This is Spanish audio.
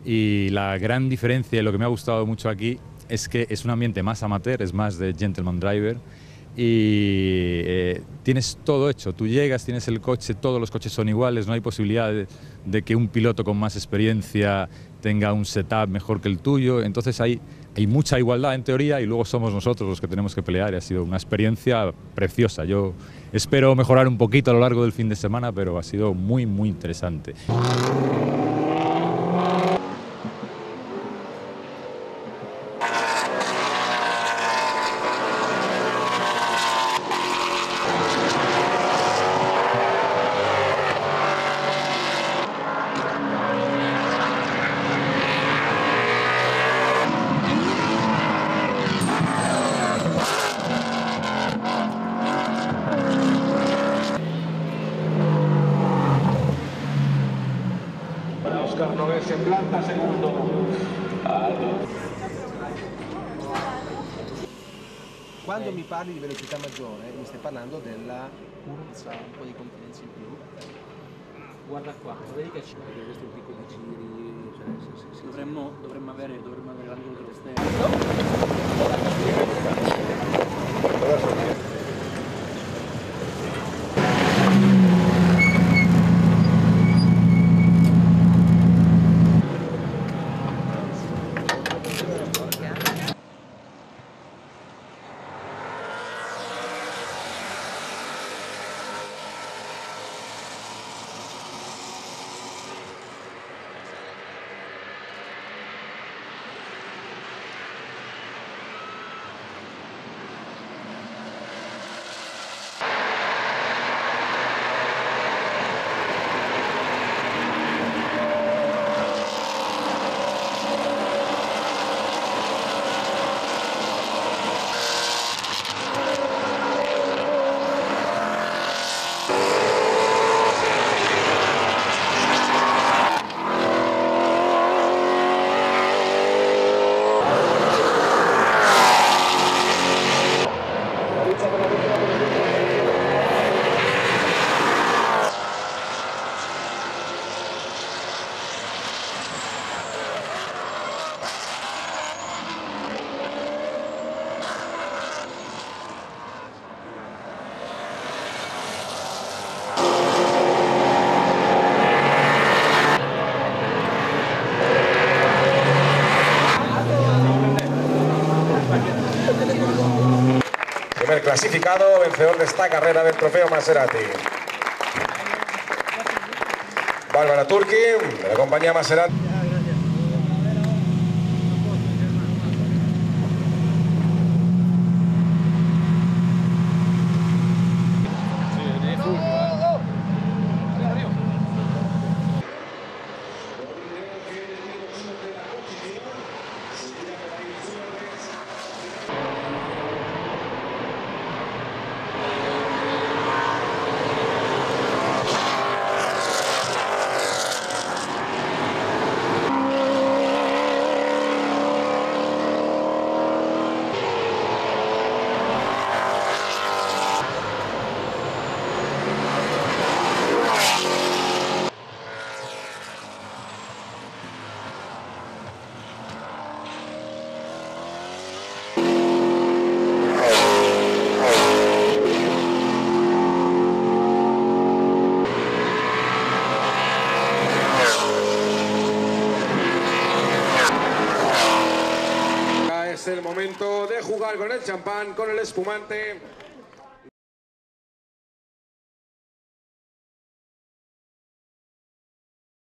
Y la gran diferencia, y lo que me ha gustado mucho aquí, es que es un ambiente más amateur, es más de gentleman driver, y tienes todo hecho. Tú llegas, tienes el coche, todos los coches son iguales, no hay posibilidad de que un piloto con más experiencia tenga un setup mejor que el tuyo. Entonces hay mucha igualdad en teoría, y luego somos nosotros los que tenemos que pelear, y ha sido una experiencia preciosa. Yo espero mejorar un poquito a lo largo del fin de semana, pero ha sido muy, muy interesante. Si planta segundo. Quando mi parli di velocità maggiore, mi stai parlando della corsa, un po' di competenze in più. Guarda qua, vedi che c'è questo tipo di giri, cioè, sì. Dovremmo avere l'angolo dell'esterno. Primer clasificado, vencedor de esta carrera del Trofeo Maserati. Bárbara Turki, de la compañía Maserati. Es el momento de jugar con el champán, con el espumante.